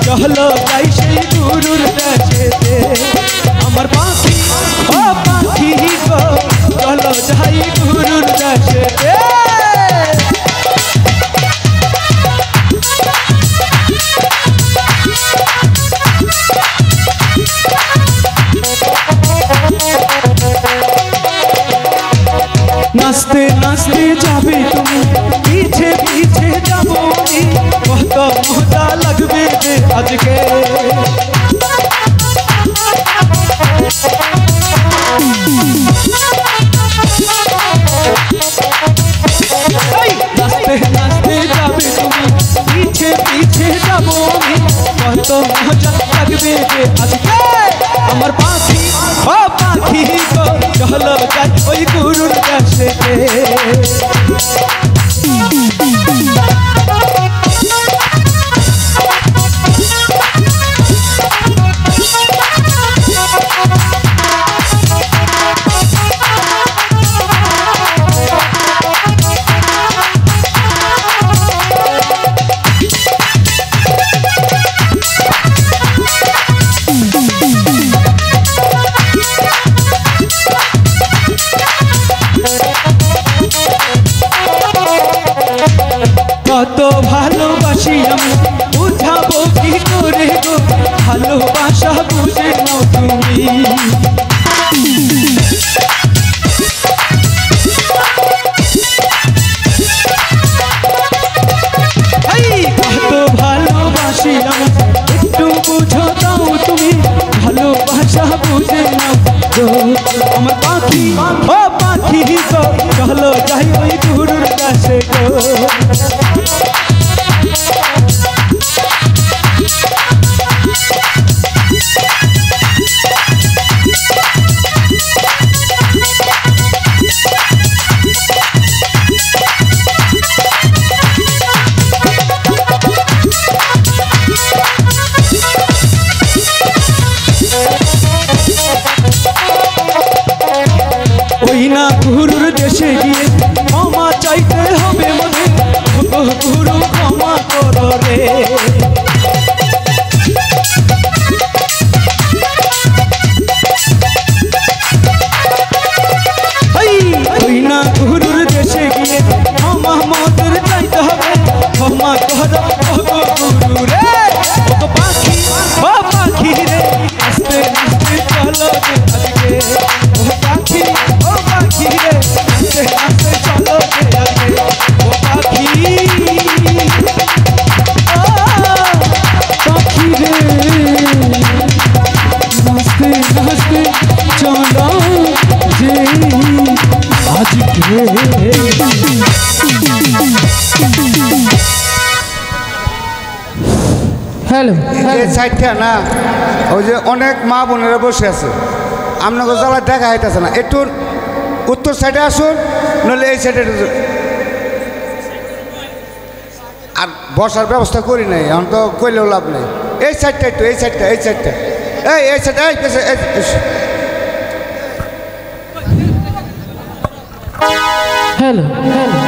চলো যাই সেই গুরুর দেশেতে আমার পাখি ও পাখি গো চলো যাই গুরুর দেশেতে नाचते नाचते जाबे तुम पीछे पीछे जाबो नी बहुत मजा लगबे जे आज के नाचते नाचते जाबे तुम पीछे पीछे जाबो नी बहुत मजा लगबे जे आज के अमर पाखी ओ पाखी को चलो जाई ओई गुरुर देशेते কত ভালোবাসি আমি বুঝাবো কি করে গো ভালোবাসা বুঝে নাও তুমি কত ভালোবাসি আমি একটু বুঝো দাও তুমি ভালোবাসা বুঝে নাও গো আমার পাখি ও পাখি গো চলো যাই ওই গুরুর কাছে গো না গুরুর দেশে গিয়ে ক্ষমা চাইতে হবে মনে গুরু ক্ষমা করো রে ওই না গুরুর দেশে গিয়ে ক্ষমা মতের চাইতে হবে ক্ষমা করো গুরু রে ও পাখি ও পাখি রে আস্তে আস্তে চলো আজকে ও পাখি ও পাখি রে আস্তে আস্তে চলো আজকে ও পাখি ও পাখি রে আস্তে আস্তে চলো যে আজকে হ্যালো এই সাইডটা না ওই যে অনেক মা বোনেরা বসে আছে আপনাকে জ্বালা দেখা হইতেছে না একটু উত্তর সাইডে আসুন নইলে এই সাইডে আর বসার ব্যবস্থা করি নাই এখন তো কইলেও লাভ নেই এই সাইডটা একটু এই সাইডটা এই সাইডটা এই সাইডটা হ্যালো